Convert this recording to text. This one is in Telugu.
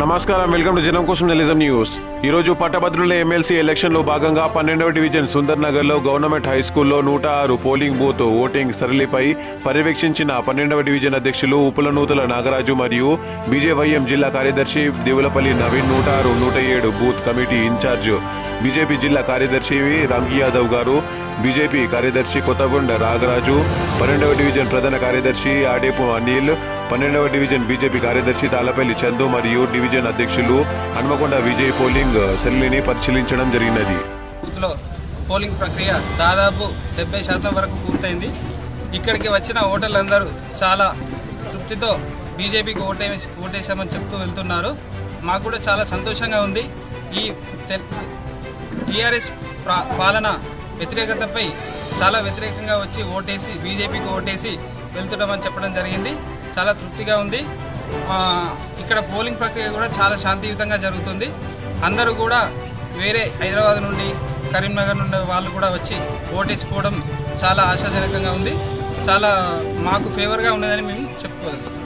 నమస్కారం, వెల్కమ్ టు జనం కోసం జర్నలిజం న్యూస్. ఈరోజు పట్టభద్రుల ఎమ్మెల్సీ ఎలక్షన్లో భాగంగా 12వ డివిజన్ సుందర్ నగర్లో గవర్నమెంట్ హై స్కూల్లో 106 పోలింగ్ బూత్ ఓటింగ్ సరళిపై పర్యవేక్షించిన 12వ డివిజన్ అధ్యక్షులు ఉపులనూతుల నాగరాజు మరియు బీజేవైఎం జిల్లా కార్యదర్శి Devulapalli Naveen 106, 107 booth committee incharge BJP జిల్లా కార్యదర్శి రామ్కి యాదవ్ గారు, బీజేపీ కార్యదర్శి కొత్తగొండ రాగరాజు, 12వ డివిజన్ ప్రధాన కార్యదర్శి ఆడేపు అనిల్, 12వ డివిజన్ బీజేపీ కార్యదర్శి తాళపల్లి చందు మరియు డివిజన్ అధ్యక్షులు హన్మకొండ విజయ్ పోలింగ్ సెల్లిని పరిశీలించడం జరిగినది. పోలింగ్ ప్రక్రియ దాదాపు 70% వరకు పూర్తయింది. ఇక్కడికి వచ్చిన ఓటర్లందరూ చాలా తృప్తితో బీజేపీకి ఓటేసామని చెప్తూ వెళ్తున్నారు. మాకు కూడా చాలా సంతోషంగా ఉంది. ఈ టీఆర్ఎస్ పాలన వ్యతిరేకతపై చాలా వ్యతిరేకంగా వచ్చి ఓటేసి బీజేపీకి ఓటేసి వెళ్తున్నామని చెప్పడం జరిగింది. చాలా తృప్తిగా ఉంది. ఇక్కడ పోలింగ్ ప్రక్రియ కూడా చాలా శాంతియుతంగా జరుగుతుంది. అందరూ కూడా వేరే హైదరాబాద్ నుండి కరీంనగర్ నుండి వాళ్ళు కూడా వచ్చి ఓటేసుకోవడం చాలా ఆశాజనకంగా ఉంది. చాలా మాకు ఫేవర్గా ఉన్నదని మేము చెప్పుకోవచ్చు.